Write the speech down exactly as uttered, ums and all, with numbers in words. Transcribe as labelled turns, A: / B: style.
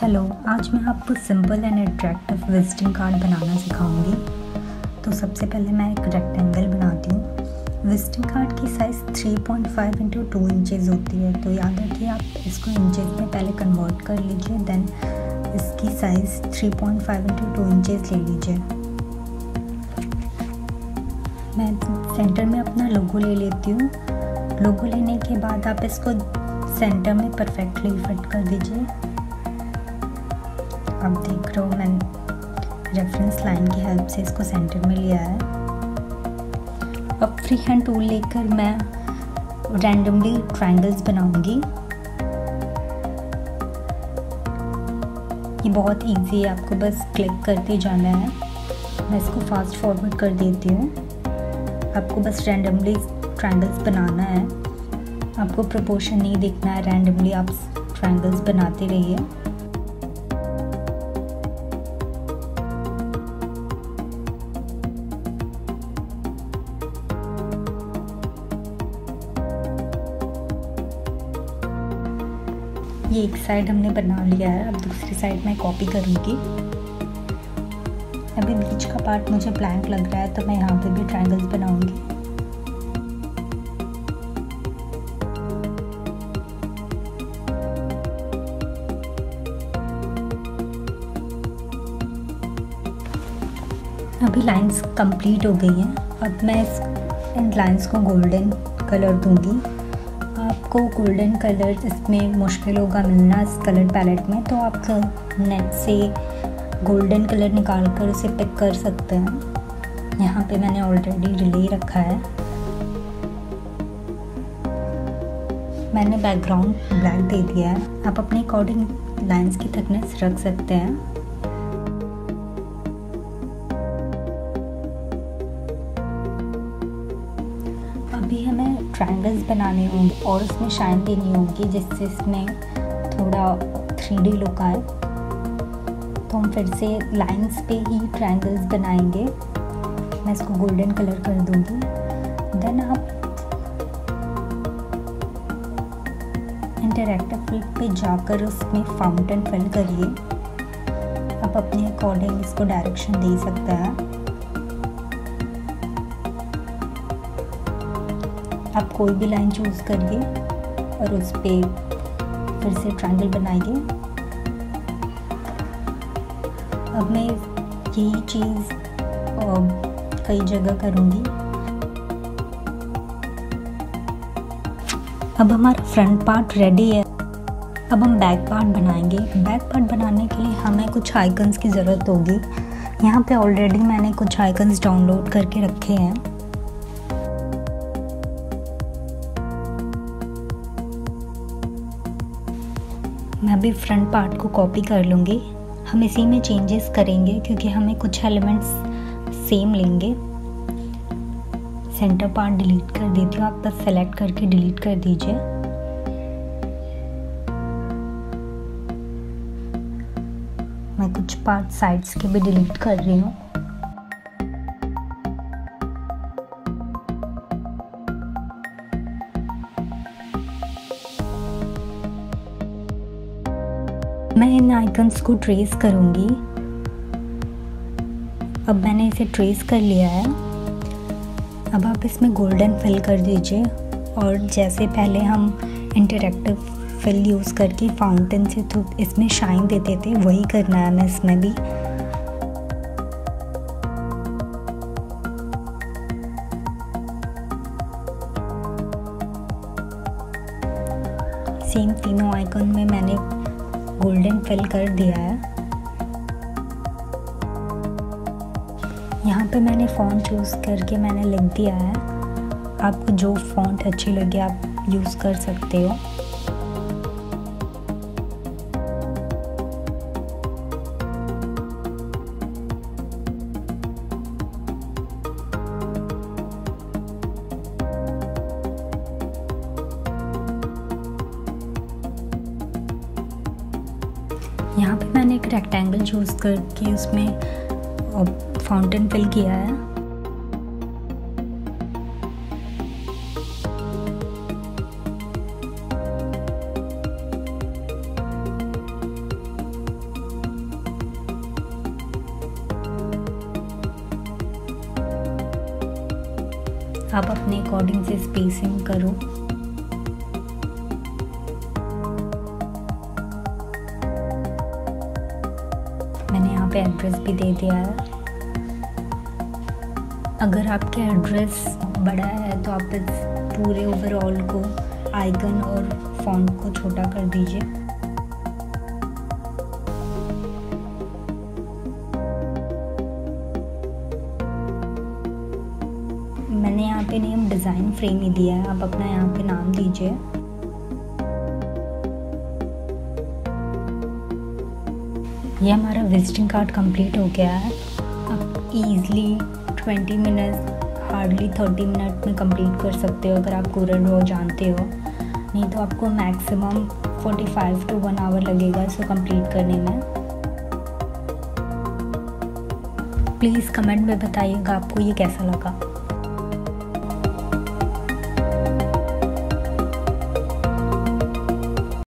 A: Hello, आज मैं आपको simple and attractive visiting card बनाना सिखाऊंगी। तो सबसे पहले मैं एक रेक्टेंगल बनाती हूँ। विजिटिंग कार्ड की size three point five into two inches होती है, तो याद रखिए आप इसको इंचज़ में पहले कन्वर्ट कर लीजिए, देन इसकी size three point five into two inches ले लीजिए। मैं सेंटर में अपना लोगो ले लेती हूँ। लोगो लेने के बाद आप इसको सेंटर में परफेक्टली फिट कर दीजिए। आप देख रहे हो मैंने रेफरेंस लाइन की हेल्प से इसको सेंटर में लिया है। अब फ्री हैंड टूल लेकर मैं रैंडमली ट्रायंगल्स बनाऊंगी। ये बहुत इजी है, आपको बस क्लिक करते जाना है। मैं इसको फास्ट फॉरवर्ड कर देती हूँ। आपको बस रैंडमली ट्रायंगल्स बनाना है, आपको प्रोपोर्शन नहीं देखना है, रैंडमली आप ट्रायंगल्स बनाते रहिए। ये एक साइड हमने बना लिया है, अब दूसरी साइड मैं कॉपी करूँगी। अभी बीच का पार्ट मुझे ब्लैंक लग रहा है, तो मैं यहाँ पे भी ट्रायंगल्स बनाऊँगी। अभी लाइंस कंप्लीट हो गई हैं। अब मैं इस इन लाइंस को गोल्डन कलर दूंगी। आपको गोल्डन कलर इसमें मुश्किल होगा मिलना इस कलर पैलेट में, तो आप नेट से गोल्डन कलर निकाल कर उसे पिक कर सकते हैं। यहाँ पे मैंने ऑलरेडी रिले रखा है। मैंने बैकग्राउंड ब्लैक दे दिया है। आप अपने अकॉर्डिंग लाइंस की थिकनेस रख सकते हैं। अभी हमें ट्रायंगल्स बनाने होंगे और उसमें शाइन देनी होगी, जिससे इसमें थोड़ा थ्री डी लुक आए। तो हम फिर से लाइंस पे ही ट्रायंगल्स बनाएंगे। मैं इसको गोल्डन कलर कर दूंगी। देन आप इंटरैक्टिव फिल पे जाकर उसमें फाउंटेन फिल करिए। आप अपने अकॉर्डिंग इसको डायरेक्शन दे सकते हैं। आप कोई भी लाइन चूज़ करिए और उस पर फिर से ट्रायंगल बनाइए। अब मैं यही चीज़ कई जगह करूँगी। अब हमारा फ्रंट पार्ट रेडी है। अब हम बैक पार्ट बनाएंगे। बैक पार्ट बनाने के लिए हमें कुछ आइकन्स की ज़रूरत होगी। यहाँ पे ऑलरेडी मैंने कुछ आइकन्स डाउनलोड करके रखे हैं। मैं अभी फ्रंट पार्ट को कॉपी कर लूँगी। हम इसी में चेंजेस करेंगे क्योंकि हमें कुछ एलिमेंट्स सेम लेंगे। सेंटर पार्ट डिलीट कर देती हूँ, आप बस सेलेक्ट करके डिलीट कर दीजिए। मैं कुछ पार्ट साइड्स के भी डिलीट कर रही हूँ। मैं इन आइकन्स को ट्रेस करूँगी। अब मैंने इसे ट्रेस कर लिया है। अब आप इसमें गोल्डन फिल कर दीजिए और जैसे पहले हम इंटरैक्टिव फिल यूज़ करके फाउंटेन से तो इसमें शाइन देते थे, वही करना है हमें इसमें भी। सेम तीनों आइकन में मैंने गोल्डन फिल कर दिया है। यहाँ पे मैंने फ़ॉन्ट चूज़ करके मैंने लिख दिया है। आपको जो फ़ॉन्ट अच्छी लगे आप यूज़ कर सकते हो। यहाँ पे मैंने एक रेक्टेंगल चूज़ करके उसमें फाउंटेन फिल किया है। आप अपने अकॉर्डिंग से स्पेसिंग करो। मैंने यहाँ पे एड्रेस भी दे दिया है। अगर आपके एड्रेस बड़ा है तो आप इस पूरे ओवरऑल को आइकन और फॉन्ट को छोटा कर दीजिए। मैंने यहाँ पे नेम डिज़ाइन फ्रेम ही दिया है, आप अपना यहाँ पे नाम दीजिए। ये हमारा विजिटिंग कार्ड कंप्लीट हो गया है। आप easily twenty minute hardly thirty minute में कंप्लीट कर सकते हो अगर आप कोरल ड्रॉ जानते हो, नहीं तो आपको maximum forty five to one hour लगेगा इसको कंप्लीट करने में। प्लीज़ कमेंट में बताइएगा आपको ये कैसा लगा।